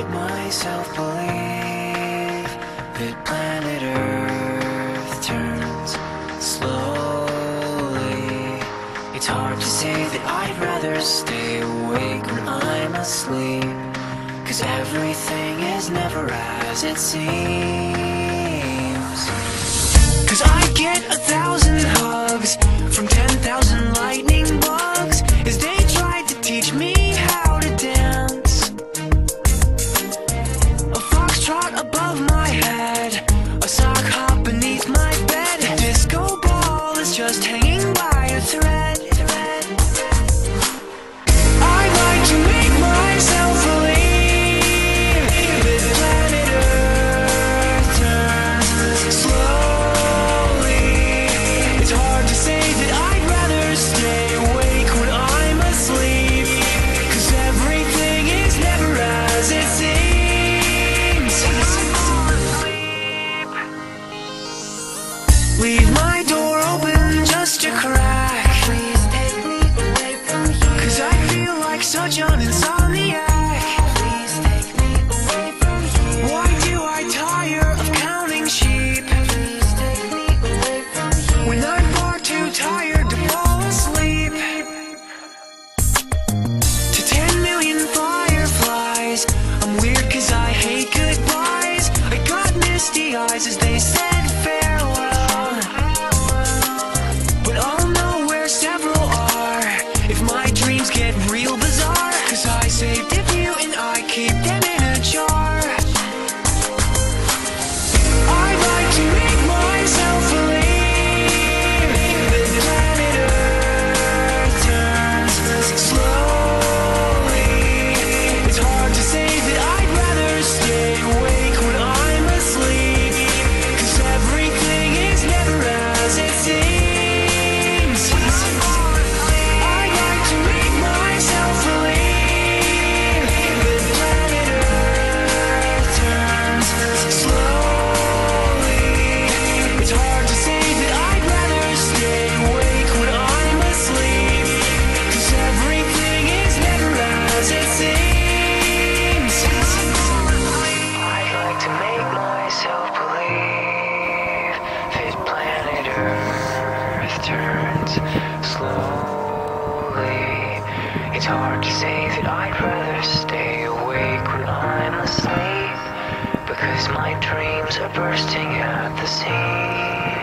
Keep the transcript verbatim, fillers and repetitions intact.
myself believe that planet Earth turns slowly. It's hard to say that I'd rather stay awake when I'm asleep, 'cause everything is never as it seems. 'Cause I get a thousand hugs from ten thousand lightning bugs as they tried to teach me how to dance. A foxtrot above my head, a sock hop beneath my bed, a disco ball is just hanging by a thread. I like to make myself believe that planet Earth turns slowly. It's hard to say that I'd rather stay awake when I'm asleep, 'cause everything is never as it seems. Leave my door open just a crack, please take me away from here, 'cause I feel like such an insomniac. Please take me away from here. Why do I tire of counting sheep? Please take me away from here, when I'm far too tired to fall asleep. To ten million fireflies, I'm weird 'cause I hate goodbyes. I got misty eyes as they said farewell, but I'll know where several are if my dreams get real bizarre, 'cause I saved a few and I keep them in a jar. I like to make myself believe that planet Earth turns slowly. It's hard to say that I'd rather stay awake when I'm asleep, 'cause everything is never as it seems. I like to make myself believe that planet Earth turns slowly. It's hard to say that I'd rather stay awake when I'm asleep, 'cause everything is never as it seems. I'd like to make myself believe that planet Earth turns slowly. It's hard to say that I'd rather stay awake when I'm asleep, because my dreams are bursting at the seams.